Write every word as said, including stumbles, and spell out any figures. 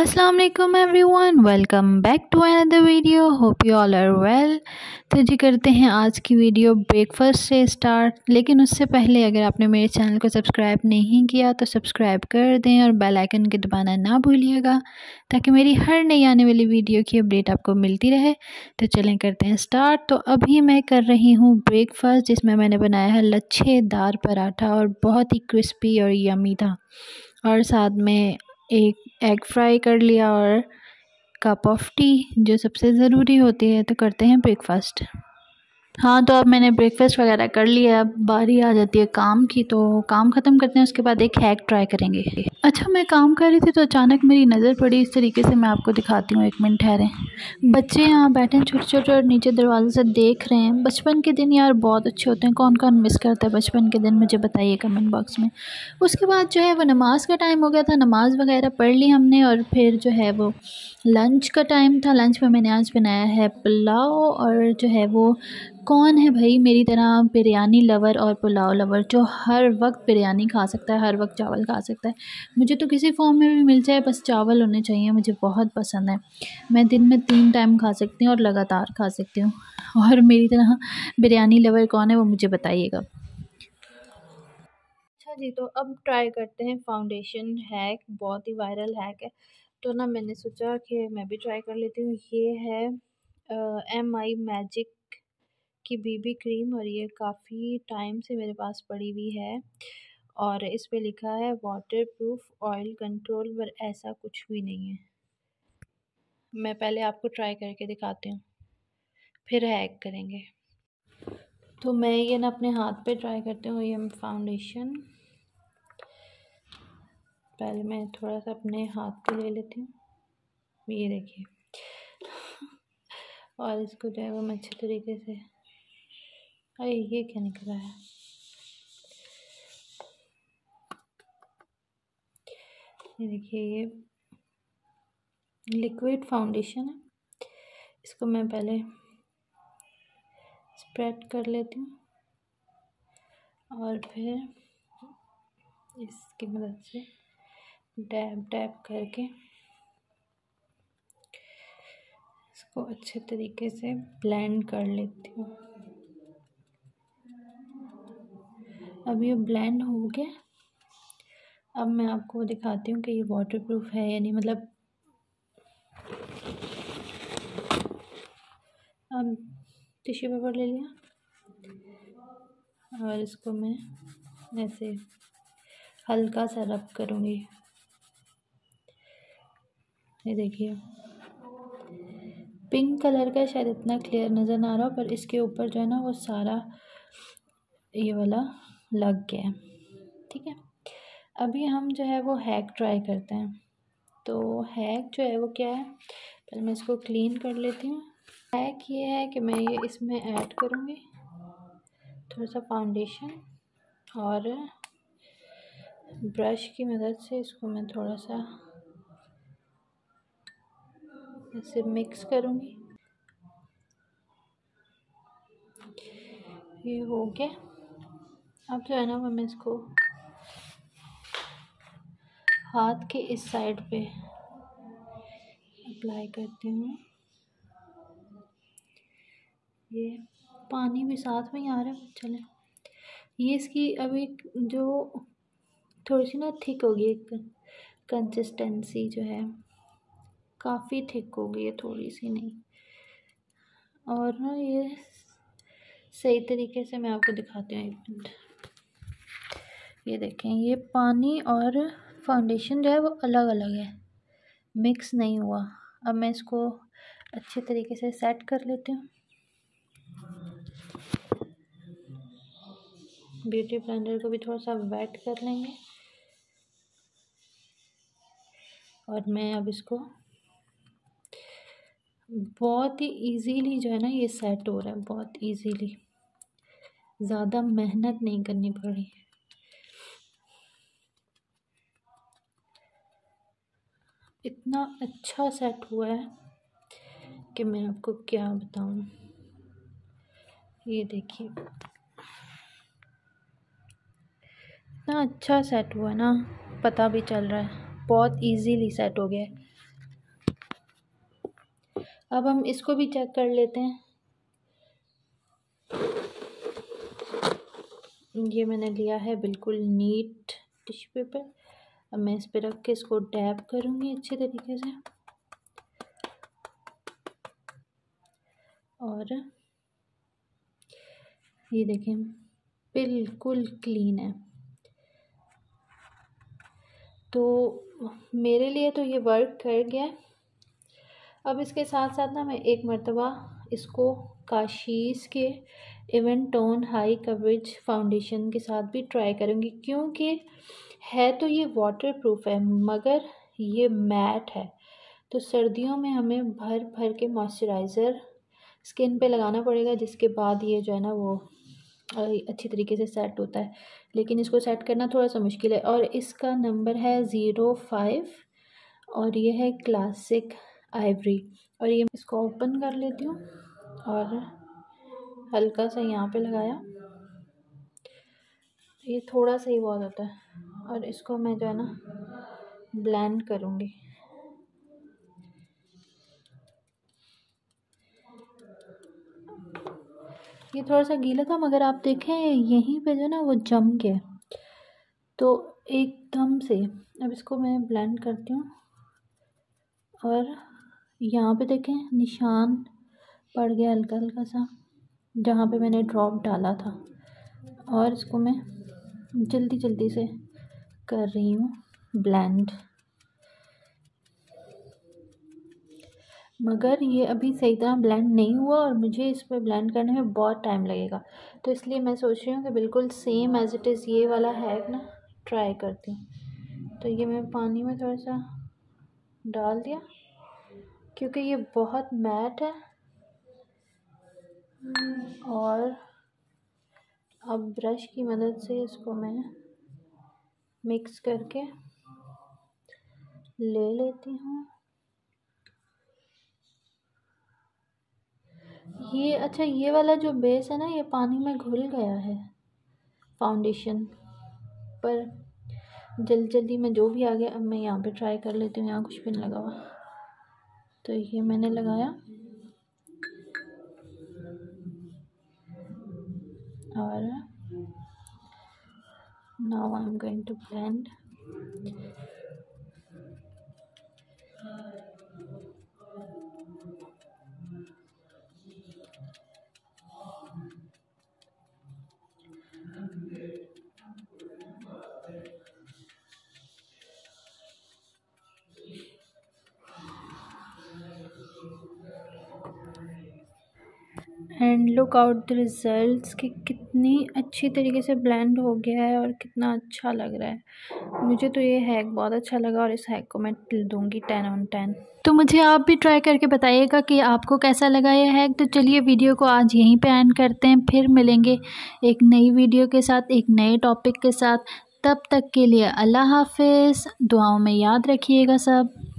अस्सलाम वालेकुम everyone, welcome back to another video. Hope you all are well. तो जी करते हैं आज की वीडियो ब्रेकफास्ट से स्टार्ट। लेकिन उससे पहले अगर आपने मेरे चैनल को सब्सक्राइब नहीं किया तो सब्सक्राइब कर दें और बेल आइकन के दबाना ना भूलिएगा ताकि मेरी हर नई आने वाली वीडियो की अपडेट आपको मिलती रहे। तो चलें करते हैं स्टार्ट। तो अभी मैं कर रही हूँ ब्रेकफास्ट, जिसमें मैंने बनाया है लच्छेदार पराठा और बहुत ही क्रिस्पी और यमी था। और साथ में एक एग फ्राई कर लिया और कप ऑफ टी, जो सबसे ज़रूरी होती है। तो करते हैं ब्रेकफास्ट। हाँ, तो अब मैंने ब्रेकफास्ट वगैरह कर लिया। अब बारी आ जाती है काम की, तो काम ख़त्म करते हैं, उसके बाद एक हैक ट्राई करेंगे। अच्छा, मैं काम कर रही थी तो अचानक मेरी नज़र पड़ी इस तरीके से। मैं आपको दिखाती हूँ, एक मिनट ठहरें। बच्चे यहाँ बैठे हैं छोटे छोटे और नीचे दरवाजे से देख रहे हैं। बचपन के दिन यार बहुत अच्छे होते हैं। कौन कौन मिस करता है बचपन के दिन, मुझे बताइए कमेंट बॉक्स में। उसके बाद जो है वो नमाज़ का टाइम हो गया था। नमाज़ वगैरह पढ़ ली हमने और फिर जो है वो लंच का टाइम था। लंच में मैंने आज बनाया है पुलाव। और जो है वो कौन है भाई मेरी तरह बिरयानी लवर और पुलाव लवर, जो हर वक्त बिरयानी खा सकता है, हर वक्त चावल खा सकता है। मुझे तो किसी फॉर्म में भी मिल जाए, बस चावल होने चाहिए। मुझे बहुत पसंद है। मैं दिन में तीन टाइम खा सकती हूँ और लगातार खा सकती हूँ। और मेरी तरह बिरयानी लवर कौन है वो मुझे बताइएगा। अच्छा जी, तो अब ट्राई करते हैं फाउंडेशन हैक। बहुत ही वायरल हैक है, तो ना मैंने सोचा कि मैं भी ट्राई कर लेती हूँ। ये है एम आई मैजिक की बीबी क्रीम और ये काफ़ी टाइम से मेरे पास पड़ी हुई है। और इस पे लिखा है वाटर प्रूफ ऑयल कंट्रोल, पर ऐसा कुछ भी नहीं है। मैं पहले आपको ट्राई करके दिखाती हूँ, फिर हैक करेंगे। तो मैं ये ना अपने हाथ पे ट्राई करती हूँ। ये फाउंडेशन पहले मैं थोड़ा सा अपने हाथ पे ले लेती हूँ, ये देखिए। और इसको जो है वो मैं अच्छे तरीके से, अरे ये क्या निकला है, ये देखिए, ये लिक्विड फाउंडेशन है। इसको मैं पहले स्प्रेड कर लेती हूँ और फिर इसकी मदद से डैब डैब करके इसको अच्छे तरीके से ब्लेंड कर लेती हूँ। अब ये ब्लेंड हो गया। अब मैं आपको दिखाती हूँ कि ये वाटर प्रूफ है या नहीं। मतलब अब टिश्यू पेपर ले लिया और इसको मैं ऐसे हल्का सा रब करूँगी। ये देखिए, पिंक कलर का, शायद इतना क्लियर नज़र ना आ रहा हो, पर इसके ऊपर जो है ना वो सारा ये वाला लग गया है। ठीक है, अभी हम जो है वो हैक ट्राई करते हैं। तो हैक जो है वो क्या है, पहले मैं इसको क्लीन कर लेती हूँ। हैक ये है कि मैं ये इसमें ऐड करूँगी थोड़ा सा फाउंडेशन और ब्रश की मदद से इसको मैं थोड़ा सा ऐसे मिक्स करूँगी। ये हो गया। अब जो है ना वो मैं इसको हाथ के इस साइड पे अप्लाई करती हूँ। ये पानी भी साथ में ही आ रहा है, चले। ये इसकी अभी जो थोड़ी सी ना थिक होगी, एक कंसिस्टेंसी जो है काफ़ी थिक हो गई है, थोड़ी सी नहीं। और ना ये सही तरीके से मैं आपको दिखाती हूँ, एक मिनट। ये देखें, ये पानी और फाउंडेशन जो है वो अलग अलग है, मिक्स नहीं हुआ। अब मैं इसको अच्छे तरीके से सेट कर लेती हूँ। ब्यूटी ब्लेंडर को भी थोड़ा सा वेट कर लेंगे और मैं अब इसको बहुत ही इजीली जो है ना ये सेट हो रहा है, बहुत इजीली, ज़्यादा मेहनत नहीं करनी पड़ रही है। इतना अच्छा सेट हुआ है कि मैं आपको क्या बताऊँ। ये देखिए, इतना अच्छा सेट हुआ है ना, पता भी चल रहा है, बहुत इजीली सेट हो गया है। अब हम इसको भी चेक कर लेते हैं। ये मैंने लिया है बिल्कुल नीट टिश्यू पेपर। अब मैं इस पे रख के इसको डैब करूँगी अच्छे तरीके से, और ये देखें बिल्कुल क्लीन है। तो मेरे लिए तो ये वर्क कर गया। अब इसके साथ साथ ना मैं एक मर्तबा इसको काशीज़ के even tone high coverage foundation के साथ भी ट्राई करूँगी, क्योंकि है तो ये वाटर प्रूफ है मगर ये मैट है। तो सर्दियों में हमें भर भर के मॉइस्चराइज़र स्किन पे लगाना पड़ेगा, जिसके बाद ये जो है ना वो अच्छी तरीके से सेट होता है। लेकिन इसको सेट करना थोड़ा सा मुश्किल है। और इसका नंबर है ज़ीरो फाइव और ये है क्लासिक आइवरी। और ये इसको ओपन कर लेती हूँ और हल्का सा यहाँ पे लगाया, ये थोड़ा सा ही बहुत होता है। और इसको मैं जो है ना ब्लेंड करूँगी। ये थोड़ा सा गीला था मगर आप देखें यहीं पे जो ना वो जम गया तो एकदम से। अब इसको मैं ब्लेंड करती हूँ और यहाँ पे देखें निशान पड़ गया हल्का हल्का सा जहाँ पे मैंने ड्रॉप डाला था। और इसको मैं जल्दी जल्दी से कर रही हूँ ब्लेंड, मगर ये अभी सही तरह ब्लेंड नहीं हुआ और मुझे इस पर ब्लेंड करने में बहुत टाइम लगेगा। तो इसलिए मैं सोच रही हूँ कि बिल्कुल सेम एज इट इज़ ये वाला हैक ना ट्राई करती हूँ। तो ये मैं पानी में थोड़ा सा डाल दिया क्योंकि ये बहुत मैट है। और अब ब्रश की मदद से इसको मैं मिक्स करके ले लेती हूँ। ये अच्छा ये वाला जो बेस है ना ये पानी में घुल गया है फाउंडेशन पर। जल्दी जल्दी में जो भी आ गया, अब मैं यहाँ पे ट्राई कर लेती हूँ। यहाँ कुछ भी नहीं लगा हुआ, तो ये मैंने लगाया और now I am going to blend. And look out the results कि कितनी अच्छी तरीके से ब्लेंड हो गया है और कितना अच्छा लग रहा है। मुझे तो ये हैक बहुत अच्छा लगा और इस हैक को मैं दूंगी टेन ऑन टेन। तो मुझे आप भी ट्राई करके बताइएगा कि आपको कैसा लगा ये हैक। तो चलिए वीडियो को आज यहीं पे एंड करते हैं, फिर मिलेंगे एक नई वीडियो के साथ एक नए टॉपिक के साथ। तब तक के लिए अल्लाह हाफिज़, दुआओं में याद रखिएगा सब।